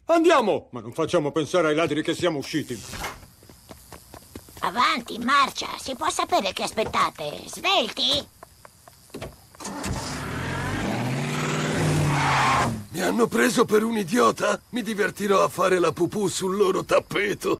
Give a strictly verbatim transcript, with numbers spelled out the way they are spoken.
Andiamo! Ma non facciamo pensare ai ladri che siamo usciti. Avanti, in marcia. Si può sapere che aspettate. Svelti? Mi hanno preso per un idiota? Mi divertirò a fare la pupù sul loro tappeto.